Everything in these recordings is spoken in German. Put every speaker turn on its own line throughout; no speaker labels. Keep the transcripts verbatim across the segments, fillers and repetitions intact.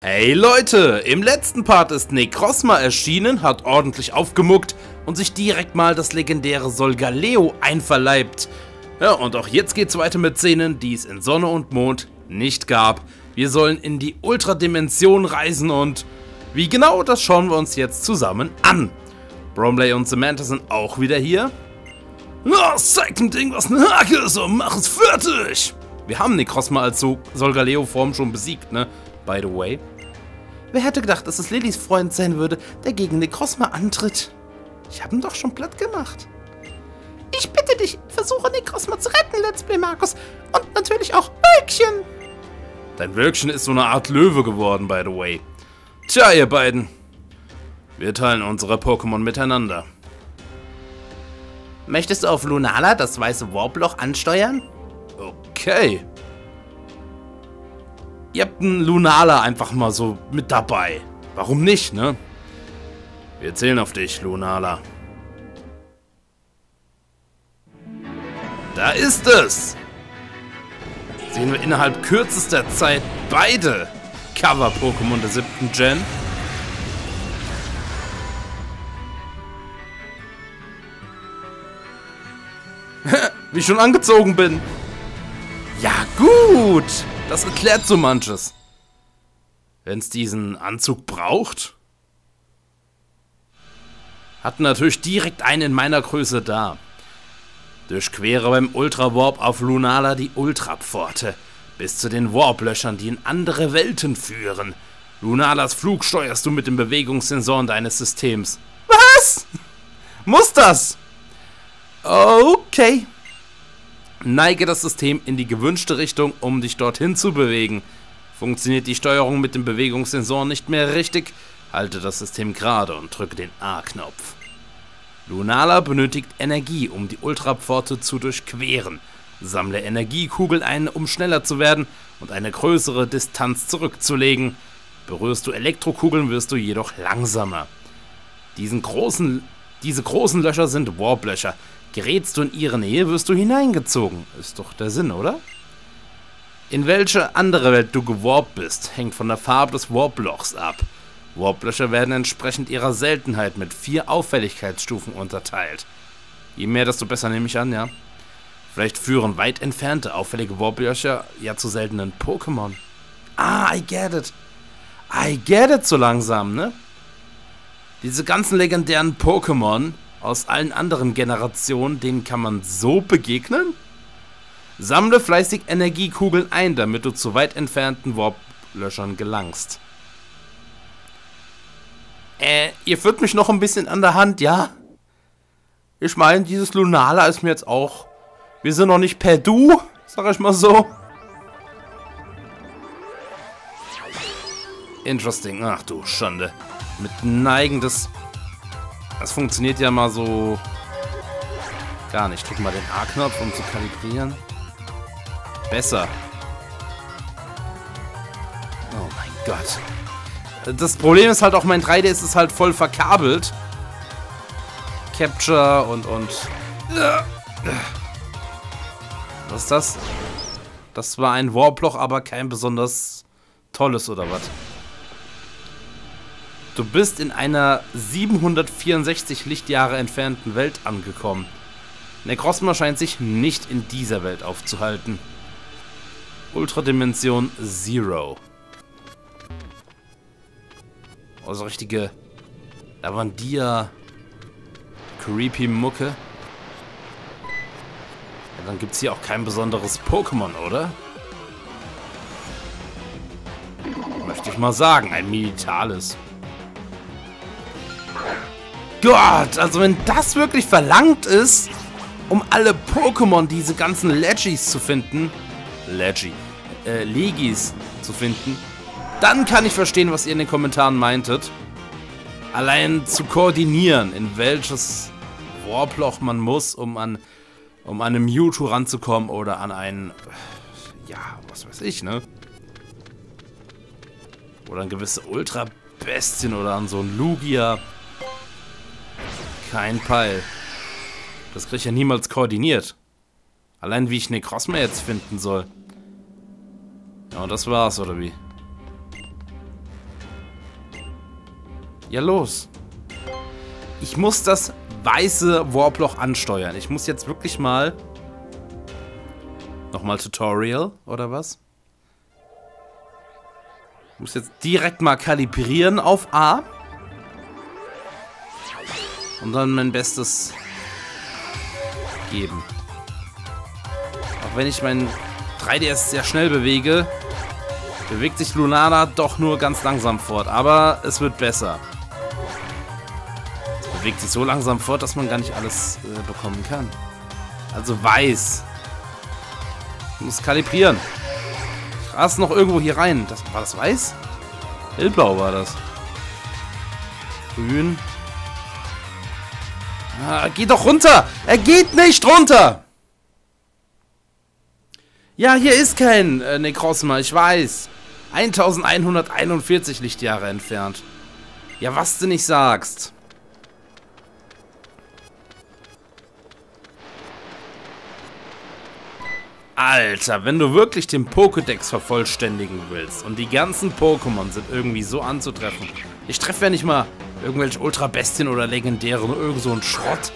Hey Leute, im letzten Part ist Necrozma erschienen, hat ordentlich aufgemuckt und sich direkt mal das legendäre Solgaleo einverleibt. Ja, und auch jetzt geht's weiter mit Szenen, die es in Sonne und Mond nicht gab. Wir sollen in die Ultradimension reisen und wie genau, das schauen wir uns jetzt zusammen an. Bromley und Samantha sind auch wieder hier. Oh, zeig dem Ding, was eine Hake ist und mach es fertig! Wir haben Necrozma als so Solgaleo-Form schon besiegt, ne? By the way. Wer hätte gedacht, dass es Lillys Freund sein würde, der gegen Necrozma antritt? Ich habe ihn doch schon platt gemacht. Ich bitte dich, versuche Necrozma zu retten, Let's Play Markus. Und natürlich auch Wölkchen. Dein Wölkchen ist so eine Art Löwe geworden, by the way. Tja, ihr beiden. Wir teilen unsere Pokémon miteinander. Möchtest du auf Lunala das weiße Warploch ansteuern? Okay. Ihr habt einen Lunala einfach mal so mit dabei. Warum nicht, ne? Wir zählen auf dich, Lunala. Da ist es! Sehen wir innerhalb kürzester Zeit beide Cover-Pokémon der siebten Gen. Wie ich schon angezogen bin. Ja gut, das erklärt so manches. Wenn es diesen Anzug braucht. Hatten natürlich direkt einen in meiner Größe da. Durchquere beim Ultra Warp auf Lunala die Ultrapforte. Bis zu den Warp-Löchern, die in andere Welten führen. Lunalas Flug steuerst du mit den Bewegungssensoren deines Systems. Was? Muss das? Okay. Neige das System in die gewünschte Richtung, um dich dorthin zu bewegen. Funktioniert die Steuerung mit den Bewegungssensoren nicht mehr richtig, halte das System gerade und drücke den A-Knopf. Lunala benötigt Energie, um die Ultrapforte zu durchqueren. Sammle Energiekugeln ein, um schneller zu werden und eine größere Distanz zurückzulegen. Berührst du Elektrokugeln, wirst du jedoch langsamer. Diesen großen, diese großen Löcher sind Warp-Löcher. Gerätst du in ihre Nähe, wirst du hineingezogen. Ist doch der Sinn, oder? In welche andere Welt du gewarpt bist, hängt von der Farbe des Warp-Lochs ab. Warp-Löcher werden entsprechend ihrer Seltenheit mit vier Auffälligkeitsstufen unterteilt. Je mehr, desto besser, nehme ich an, ja. Vielleicht führen weit entfernte, auffällige Warp-Löcher ja zu seltenen Pokémon. Ah, I get it. I get it so langsam, ne? Diese ganzen legendären Pokémon aus allen anderen Generationen, denen kann man so begegnen? Sammle fleißig Energiekugeln ein, damit du zu weit entfernten Warp-Löchern gelangst. Äh, ihr führt mich noch ein bisschen an der Hand, ja? Ich meine, dieses Lunala ist mir jetzt auch... Wir sind noch nicht per Du, sag ich mal so. Interesting. Ach du Schande. Mit Neigen des... Das funktioniert ja mal so... Gar nicht. Drück mal den A-Knopf, um zu kalibrieren. Besser. Oh mein Gott. Das Problem ist halt auch, mein drei D S ist halt voll verkabelt. Capture und... und was ist das? Das war ein Warploch, aber kein besonders tolles oder was? Du bist in einer siebenhundertvierundsechzig Lichtjahre entfernten Welt angekommen. Necrozma scheint sich nicht in dieser Welt aufzuhalten. Ultradimension Zero. Also richtige Lavandia creepy Mucke. Ja, dann gibt es hier auch kein besonderes Pokémon, oder? Möchte ich mal sagen, ein Militalis. Gott, also wenn das wirklich verlangt ist, um alle Pokémon, diese ganzen Legis zu finden, Legi, äh, Legis zu finden, dann kann ich verstehen, was ihr in den Kommentaren meintet. Allein zu koordinieren, in welches Warploch man muss, um an, um an einen Mewtwo ranzukommen oder an einen, ja, was weiß ich, ne? Oder an gewisse Ultra-Bestien oder an so ein Lugia. Kein Peil. Das kriege ich ja niemals koordiniert. Allein wie ich Necrozma jetzt finden soll. Ja, und das war's, oder wie? Ja, los. Ich muss das weiße Warploch ansteuern. Ich muss jetzt wirklich mal... Nochmal Tutorial, oder was? Ich muss jetzt direkt mal kalibrieren auf A. Und dann mein Bestes geben. Auch wenn ich mein drei D S sehr schnell bewege, bewegt sich Lunala doch nur ganz langsam fort. Aber es wird besser. Es bewegt sich so langsam fort, dass man gar nicht alles äh, bekommen kann. Also weiß. Ich muss kalibrieren. Ich rast noch irgendwo hier rein. Das, war das weiß? Hellblau war das. Grün. Ah, geht doch runter! Er geht nicht runter! Ja, hier ist kein äh, Necrozma, ich weiß. elfhunderteinundvierzig Lichtjahre entfernt. Ja, was du nicht sagst. Alter, wenn du wirklich den Pokédex vervollständigen willst und die ganzen Pokémon sind irgendwie so anzutreffen. Ich treffe ja nicht mal irgendwelche Ultra-Bestien oder Legendäre, nur irgend so ein Schrott.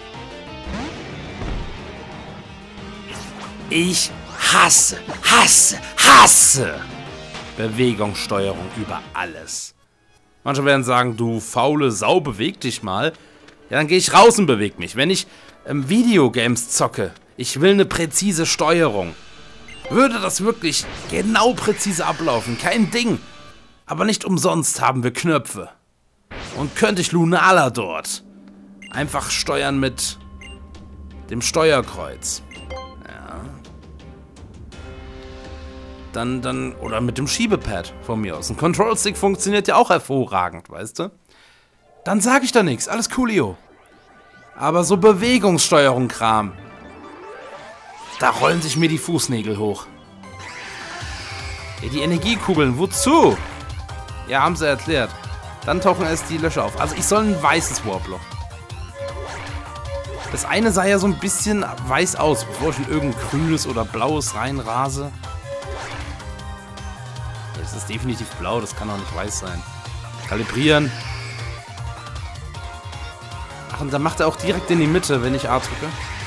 Ich hasse, hasse, hasse Bewegungssteuerung über alles. Manche werden sagen, du faule Sau, beweg dich mal. Ja, dann gehe ich raus und bewege mich. Wenn ich ähm, Videogames zocke, ich will eine präzise Steuerung. Würde das wirklich genau präzise ablaufen, kein Ding. Aber nicht umsonst haben wir Knöpfe. Und könnte ich Lunala dort einfach steuern mit dem Steuerkreuz. Ja. Dann, dann, oder mit dem Schiebepad von mir aus. Ein Control-Stick funktioniert ja auch hervorragend, weißt du? Dann sage ich da nichts, alles coolio. Aber so Bewegungssteuerung-Kram, da rollen sich mir die Fußnägel hoch. Ja, die Energiekugeln, wozu? Ja, haben sie erklärt. Dann tauchen erst die Löcher auf. Also ich soll ein weißes Warploch. Das eine sah ja so ein bisschen weiß aus, bevor ich in irgendein grünes oder blaues reinrase. Es ist definitiv blau, das kann auch nicht weiß sein. Kalibrieren. Ach, und dann macht er auch direkt in die Mitte, wenn ich A drücke.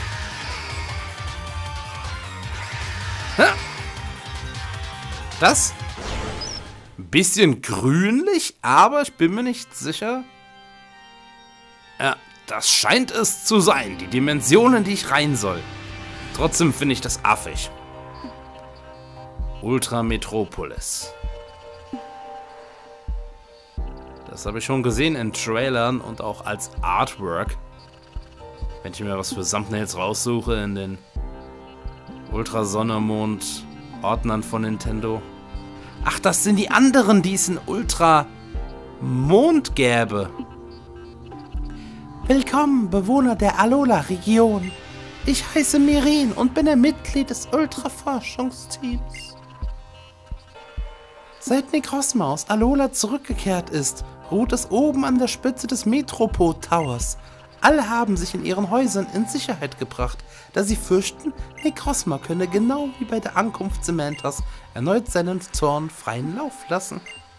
Das? Ein bisschen grünlich, aber ich bin mir nicht sicher. Ja, das scheint es zu sein. Die Dimensionen, die ich rein soll. Trotzdem finde ich das affig. Ultra Metropolis. Das habe ich schon gesehen in Trailern und auch als Artwork. Wenn ich mir was für Thumbnails raussuche in den Ultra Sonne Mond Ordnern von Nintendo. Ach, das sind die anderen, die es in Ultra Mond gäbe. Willkommen, Bewohner der Alola-Region. Ich heiße Mirin und bin ein Mitglied des Ultra-Forschungsteams. Seit Necrozma aus Alola zurückgekehrt ist, ruht es oben an der Spitze des Metropod Towers. Alle haben sich in ihren Häusern in Sicherheit gebracht, da sie fürchten, Necrozma könne genau wie bei der Ankunft Samanthas erneut seinen Zorn freien Lauf lassen.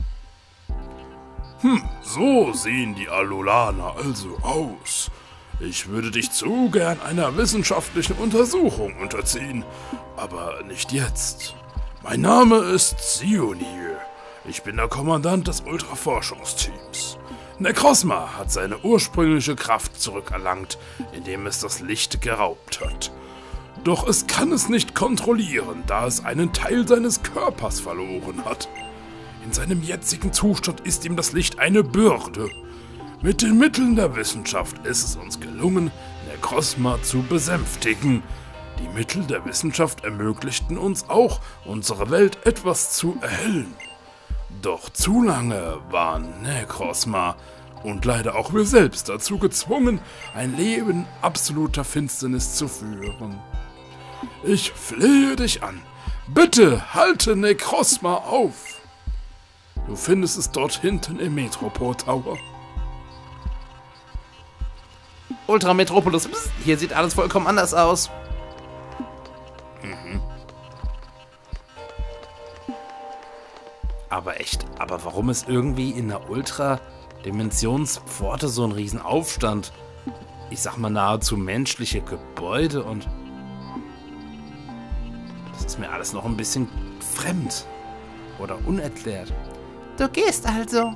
Hm, so sehen die Alolaner also aus. Ich würde dich zu gern einer wissenschaftlichen Untersuchung unterziehen, aber nicht jetzt. Mein Name ist Sionir. Ich bin der Kommandant des Ultraforschungsteams. Necrozma hat seine ursprüngliche Kraft zurückerlangt, indem es das Licht geraubt hat. Doch es kann es nicht kontrollieren, da es einen Teil seines Körpers verloren hat. In seinem jetzigen Zustand ist ihm das Licht eine Bürde. Mit den Mitteln der Wissenschaft ist es uns gelungen, Necrozma zu besänftigen. Die Mittel der Wissenschaft ermöglichten uns auch, unsere Welt etwas zu erhellen. Doch zu lange waren Necrozma und leider auch wir selbst dazu gezwungen, ein Leben absoluter Finsternis zu führen. Ich flehe dich an, bitte halte Necrozma auf. Du findest es dort hinten im Metropod Tower.
Ultra Metropolis, pst, hier sieht alles vollkommen anders aus. Mhm. Aber echt, aber warum ist irgendwie in der Ultra Dimensionspforte, so ein Riesenaufstand. Ich sag mal nahezu menschliche Gebäude und... Das ist mir alles noch ein bisschen fremd. Oder unerklärt.
Du gehst also.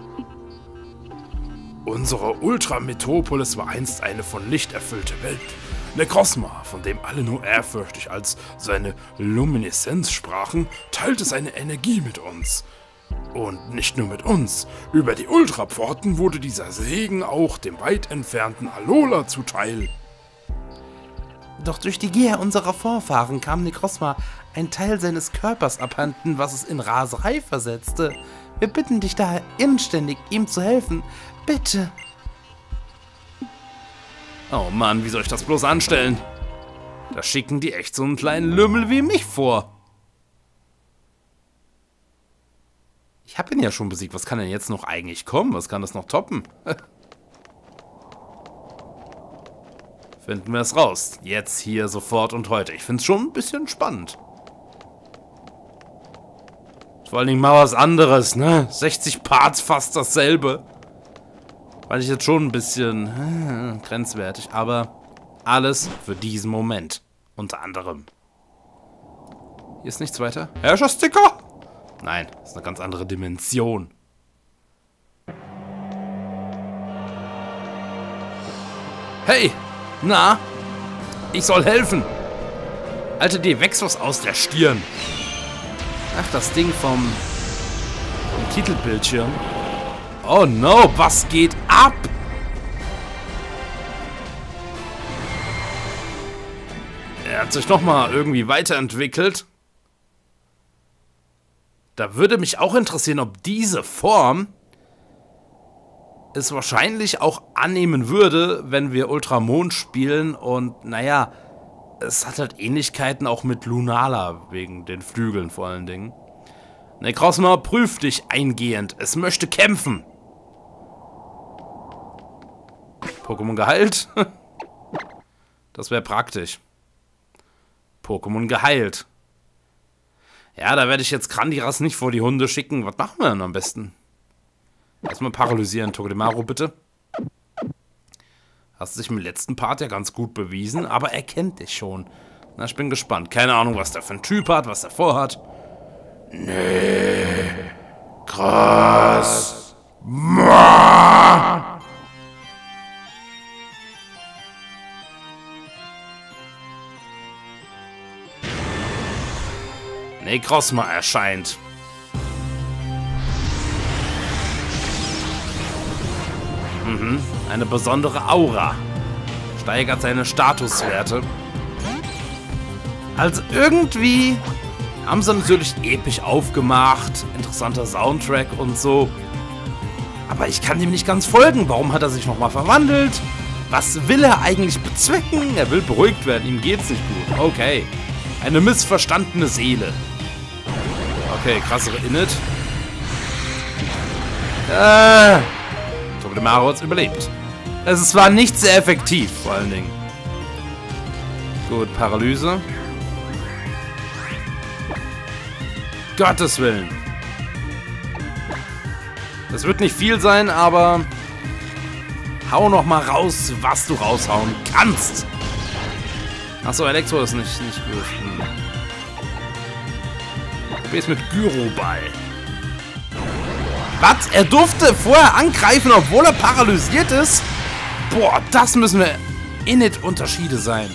Unsere Ultrametropolis war einst eine von Licht erfüllte Welt. Necrozma, von dem alle nur ehrfürchtig als seine Lumineszenz sprachen, teilte seine Energie mit uns. Und nicht nur mit uns. Über die Ultrapforten wurde dieser Segen auch dem weit entfernten Alola zuteil.
Doch durch die Gier unserer Vorfahren kam Necrozma ein Teil seines Körpers abhanden, was es in Raserei versetzte. Wir bitten dich daher inständig, ihm zu helfen. Bitte. Oh Mann, wie soll ich das bloß anstellen? Da schicken die echt so einen kleinen Lümmel wie mich vor. Ich hab ihn ja schon besiegt. Was kann denn jetzt noch eigentlich kommen? Was kann das noch toppen? Finden wir es raus. Jetzt, hier, sofort und heute. Ich find's schon ein bisschen spannend. Vor allen Dingen mal was anderes, ne? sechzig Parts fast dasselbe. Fand ich jetzt schon ein bisschen äh, grenzwertig, aber alles für diesen Moment. Unter anderem. Hier ist nichts weiter. Herrschersticker? Nein, das ist eine ganz andere Dimension. Hey, na? Ich soll helfen. Alter, dir wächst was aus der Stirn. Ach, das Ding vom, vom Titelbildschirm. Oh no, was geht ab? Er hat sich nochmal irgendwie weiterentwickelt. Da würde mich auch interessieren, ob diese Form es wahrscheinlich auch annehmen würde, wenn wir Ultramond spielen. Und naja, es hat halt Ähnlichkeiten auch mit Lunala, wegen den Flügeln vor allen Dingen. Necrozma, prüf dich eingehend. Es möchte kämpfen. Pokémon geheilt? Das wäre praktisch. Pokémon geheilt. Ja, da werde ich jetzt Grandiras nicht vor die Hunde schicken. Was machen wir denn am besten? Erstmal paralysieren, Togedemaru, bitte. Hast dich im letzten Part ja ganz gut bewiesen, aber er kennt dich schon. Na, ich bin gespannt. Keine Ahnung, was der für ein Typ hat, was er vorhat.
Nee. Krass. Ma.
Necrozma erscheint. Mhm, eine besondere Aura. Steigert seine Statuswerte. Also irgendwie haben sie natürlich episch aufgemacht. Interessanter Soundtrack und so. Aber ich kann dem nicht ganz folgen. Warum hat er sich nochmal verwandelt? Was will er eigentlich bezwecken? Er will beruhigt werden. Ihm geht's nicht gut. Okay. Eine missverstandene Seele. Okay, krassere Init. Äh. Togedemaru hat's überlebt. Es war nicht sehr effektiv, vor allen Dingen. Gut, Paralyse. Gottes Willen. Das wird nicht viel sein, aber hau noch mal raus, was du raushauen kannst. Achso, Elektro ist nicht, nicht gut. Hm. Probier's mit Gyroball. Was? Er durfte vorher angreifen, obwohl er paralysiert ist? Boah, das müssen wir Init-Unterschiede sein.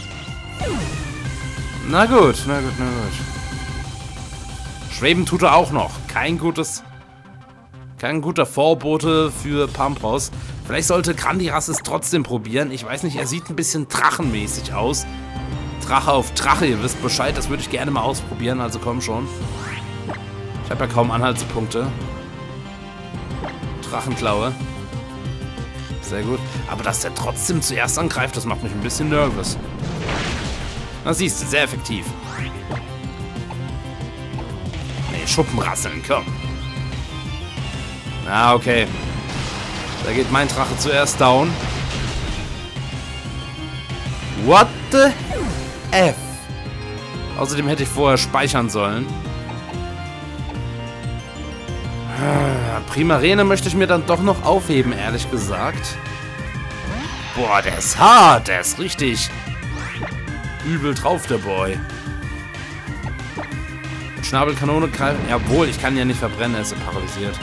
Na gut, na gut, na gut. Schweben tut er auch noch. Kein gutes... Kein guter Vorbote für Pampros. Vielleicht sollte Grandiras es trotzdem probieren. Ich weiß nicht, er sieht ein bisschen drachenmäßig aus. Drache auf Drache, ihr wisst Bescheid. Das würde ich gerne mal ausprobieren, also komm schon. Ich habe ja kaum Anhaltspunkte. Drachenklaue. Sehr gut. Aber dass der trotzdem zuerst angreift, das macht mich ein bisschen nervös. Na siehst du, sehr effektiv. Nee, Schuppenrasseln, komm. Ah, okay. Da geht mein Drache zuerst down. What the F? Außerdem hätte ich vorher speichern sollen. Primarene möchte ich mir dann doch noch aufheben, ehrlich gesagt. Boah, der ist hart. Der ist richtig übel drauf, der Boy. Schnabelkanone greifen. Jawohl, ich kann ja nicht verbrennen, er ist so paralysiert.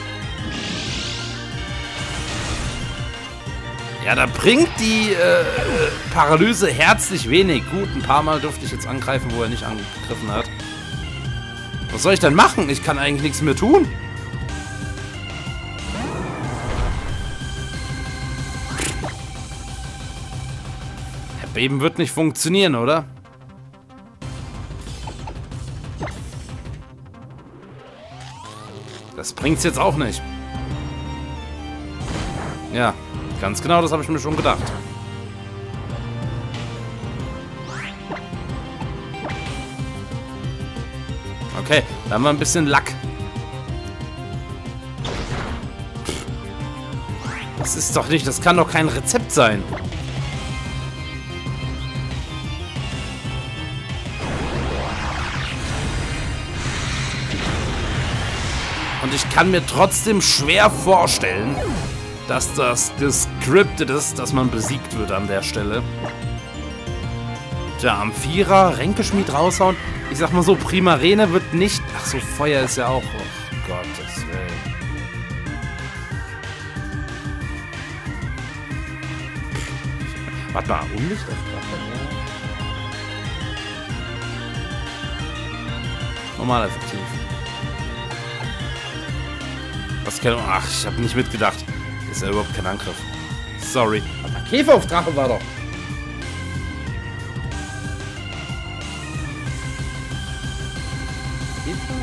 Ja, da bringt die äh, Paralyse herzlich wenig. Gut, ein paar Mal durfte ich jetzt angreifen, wo er nicht angegriffen hat. Was soll ich denn machen? Ich kann eigentlich nichts mehr tun. Beben wird nicht funktionieren, oder? Das bringt's jetzt auch nicht. Ja, ganz genau, das habe ich mir schon gedacht. Okay, da haben wir ein bisschen Lack. Das ist doch nicht, das kann doch kein Rezept sein. Und ich kann mir trotzdem schwer vorstellen, dass das gescriptet ist, dass man besiegt wird an der Stelle. Tja, am Vierer Ränkeschmied raushauen. Ich sag mal so, Primarene wird nicht... Ach so, Feuer ist ja auch... Oh Gottes Willen. Warte mal, Unlicht auf Drache? Normal effektiv. Was kann... Ach, ich habe nicht mitgedacht. Ist ja überhaupt kein Angriff. Sorry. Aber Käfer auf Drache war doch. Käfer?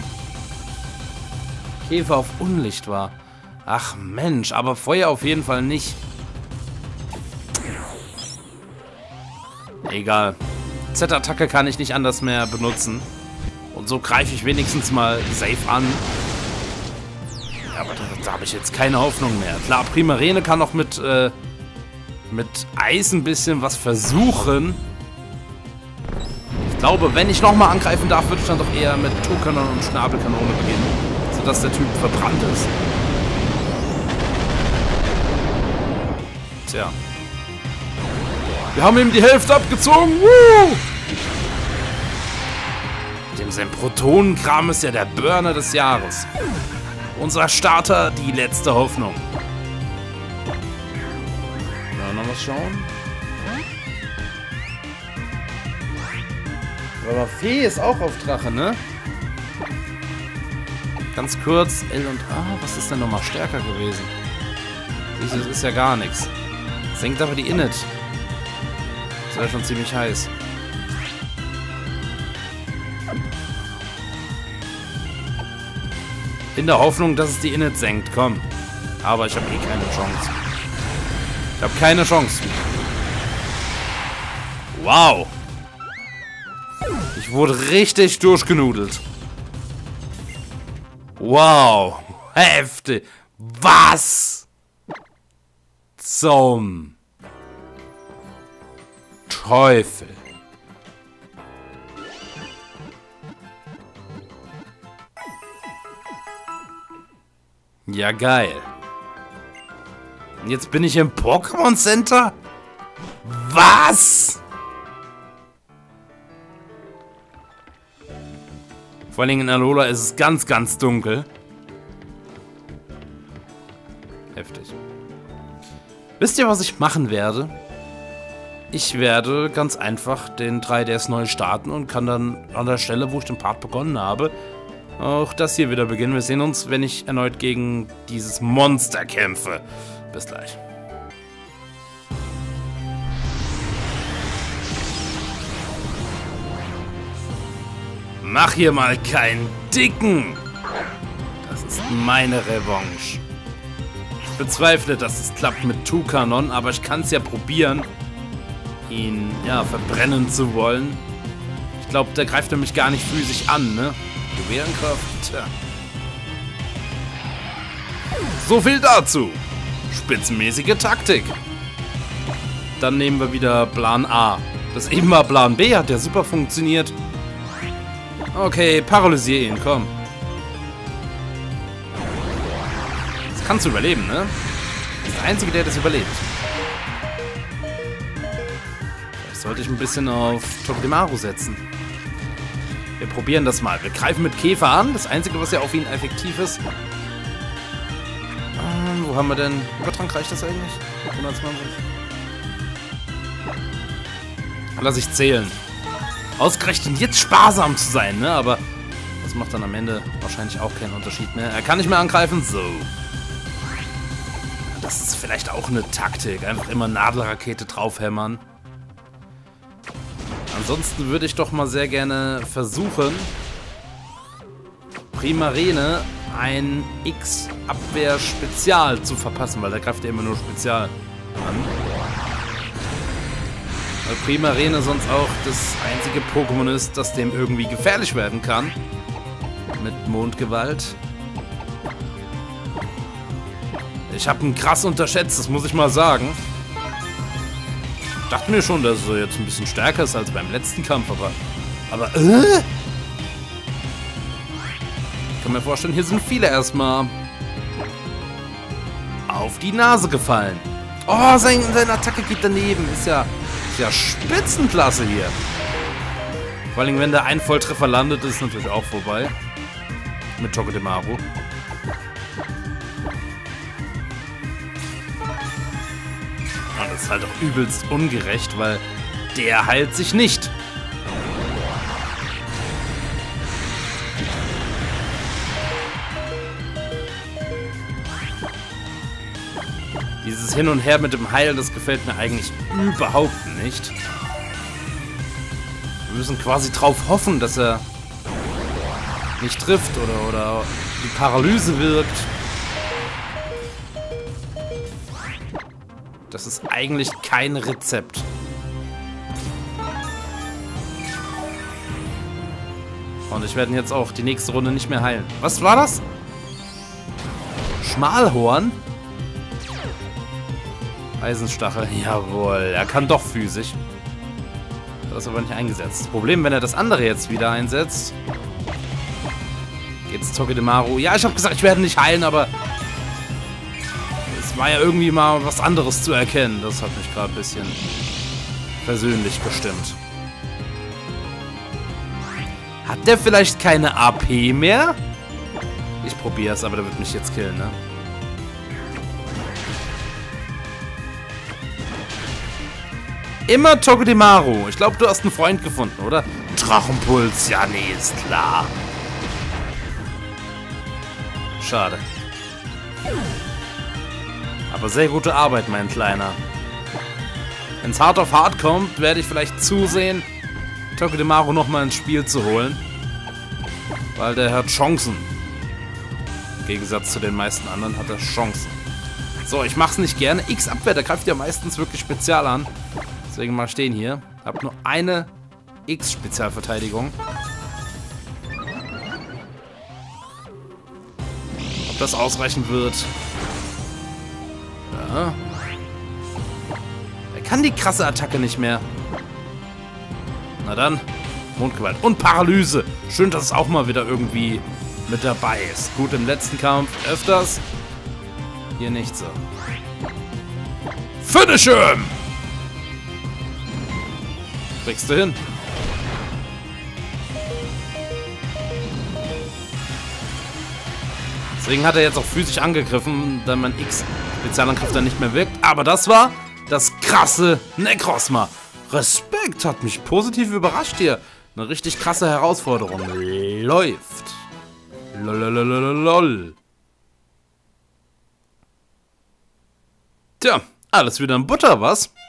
Käfer auf Unlicht war. Ach Mensch, aber Feuer auf jeden Fall nicht. Egal. Z-Attacke kann ich nicht anders mehr benutzen. Und so greife ich wenigstens mal safe an. Ja, aber da, da habe ich jetzt keine Hoffnung mehr. Klar, Primarene kann noch mit, äh, mit Eis ein bisschen was versuchen. Ich glaube, wenn ich nochmal angreifen darf, würde ich dann doch eher mit Tukanon und Schnabelkanone beginnen. Sodass der Typ verbrannt ist. Tja. Wir haben ihm die Hälfte abgezogen. Woo! Dem sein Protonenkram ist ja der Burner des Jahres. Unser Starter, die letzte Hoffnung. Ja, noch was schauen. Aber Fee ist auch auf Drache, ne? Ganz kurz, L und A, was ist denn nochmal stärker gewesen? Das ist ja gar nichts. Senkt aber die Init. Das wäre schon ziemlich heiß. In der Hoffnung, dass es die Init senkt, komm. Aber ich habe eh keine Chance. Ich habe keine Chance. Wow. Ich wurde richtig durchgenudelt. Wow. Heftig. Was? Zum Teufel. Ja, geil. Und jetzt bin ich im Pokémon Center? Was? Vor allem in Alola ist es ganz, ganz dunkel. Heftig. Wisst ihr, was ich machen werde? Ich werde ganz einfach den drei D S neu starten und kann dann an der Stelle, wo ich den Part begonnen habe, auch das hier wieder beginnen. Wir sehen uns, wenn ich erneut gegen dieses Monster kämpfe. Bis gleich. Mach hier mal keinen Dicken. Das ist meine Revanche. Ich bezweifle, dass es klappt mit Tukanon, aber ich kann es ja probieren, ihn, ja, verbrennen zu wollen. Ich glaube, der greift nämlich gar nicht physisch an, ne? Gewehrenkraft, tja. So viel dazu. Spitzenmäßige Taktik. Dann nehmen wir wieder Plan A. Das eben war Plan B, hat ja super funktioniert. Okay, paralysier ihn, komm. kannst du überleben, ne? Das ist der Einzige, der das überlebt. Vielleicht sollte ich ein bisschen auf Togedemaru setzen. Wir probieren das mal. Wir greifen mit Käfer an. Das Einzige, was ja auf ihn effektiv ist. Ähm, wo haben wir denn? Übertrank reicht das eigentlich? hundertzwanzig. Lass ich zählen. Ausgerechnet jetzt sparsam zu sein, ne? Aber das macht dann am Ende wahrscheinlich auch keinen Unterschied mehr. Er kann nicht mehr angreifen. So. Das ist vielleicht auch eine Taktik. Einfach immer Nadelrakete draufhämmern. Ansonsten würde ich doch mal sehr gerne versuchen, Primarene ein X-Abwehr-Spezial zu verpassen, weil der greift ja immer nur Spezial an. Weil Primarene sonst auch das einzige Pokémon ist, das dem irgendwie gefährlich werden kann. Mit Mondgewalt. Ich habe ihn krass unterschätzt, das muss ich mal sagen. Ich dachte mir schon, dass er jetzt ein bisschen stärker ist als beim letzten Kampf, aber... Aber, äh? Ich kann mir vorstellen, hier sind viele erstmal auf die Nase gefallen. Oh, sein, seine Attacke geht daneben. Ist ja, ist ja Spitzenklasse hier. Vor allem, wenn der ein Volltreffer landet, ist es natürlich auch vorbei. Mit Togedemaru. Und das ist halt auch übelst ungerecht, weil der heilt sich nicht. Dieses Hin und Her mit dem Heilen, das gefällt mir eigentlich überhaupt nicht. Wir müssen quasi drauf hoffen, dass er nicht trifft oder, oder die Paralyse wirkt. Das ist eigentlich kein Rezept. Und ich werde ihn jetzt auch die nächste Runde nicht mehr heilen. Was war das? Schmalhorn? Eisenstachel. Jawohl, er kann doch physisch. Das ist aber nicht eingesetzt. Das Problem, wenn er das andere jetzt wieder einsetzt, geht's Togedemaru. Ja, ich habe gesagt, ich werde nicht heilen, aber es war ja irgendwie mal was anderes zu erkennen. Das hat mich gerade ein bisschen persönlich gestimmt. Hat der vielleicht keine A P mehr? Ich probiere es, aber der wird mich jetzt killen, ne? Immer Togedemaru. Ich glaube, du hast einen Freund gefunden, oder? Drachenpuls. Ja, nee, ist klar. Schade. Aber sehr gute Arbeit, mein Kleiner. Wenn es hart auf hart kommt, werde ich vielleicht zusehen, Togedemaru nochmal ins Spiel zu holen. Weil der hat Chancen. Im Gegensatz zu den meisten anderen hat er Chancen. So, ich mach's nicht gerne. X-Abwehr, der greift ja meistens wirklich spezial an. Deswegen mal stehen hier. Hab nur eine X-Spezialverteidigung. Ob das ausreichen wird? Ja. Er kann die krasse Attacke nicht mehr. Na dann. Mondgewalt und Paralyse. Schön, dass es auch mal wieder irgendwie mit dabei ist. Gut, im letzten Kampf öfters. Hier nicht so. Finish him! Kriegst du hin. Deswegen hat er jetzt auch physisch angegriffen, da mein X-Spezialangriff dann nicht mehr wirkt. Aber das war das krasse Necrozma. Respekt, hat mich positiv überrascht hier. Eine richtig krasse Herausforderung. Läuft. Lololololol. Tja, alles wieder in Butter, was?